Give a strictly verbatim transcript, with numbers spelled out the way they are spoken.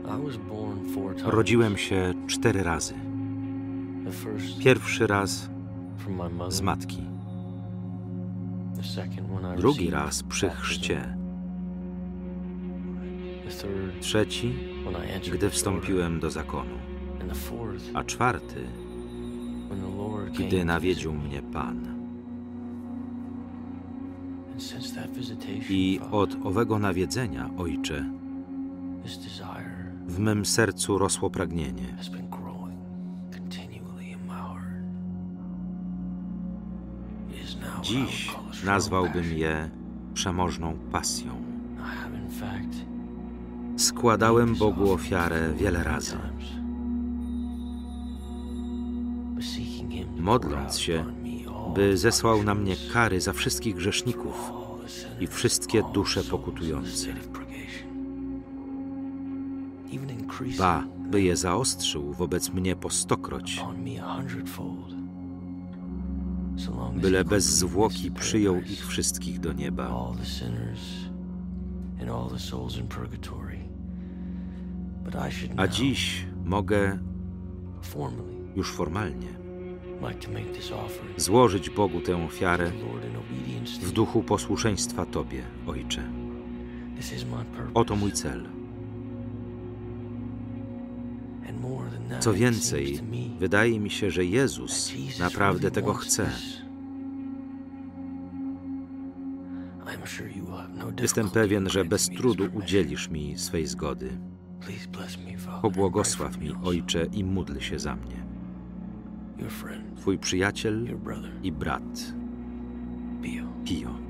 Rodziłem się cztery razy. Pierwszy raz z matki, drugi raz przy chrzcie, trzeci, gdy wstąpiłem do zakonu, a czwarty, gdy nawiedził mnie Pan. I od owego nawiedzenia, Ojcze, w mym sercu rosło pragnienie. Dziś nazwałbym je przemożną pasją. Składałem Bogu ofiarę wiele razy, modląc się, by zesłał na mnie kary za wszystkich grzeszników i wszystkie dusze pokutujące. Ba, by je zaostrzył wobec mnie po stokroć, byle bez zwłoki przyjął ich wszystkich do nieba. A dziś mogę już formalnie złożyć Bogu tę ofiarę w duchu posłuszeństwa Tobie, Ojcze. Oto mój cel. Co więcej, wydaje mi się, że Jezus naprawdę tego chce. Jestem pewien, że bez trudu udzielisz mi swej zgody. Pobłogosław mi, Ojcze, i módl się za mnie. Twój przyjaciel i brat, Pio.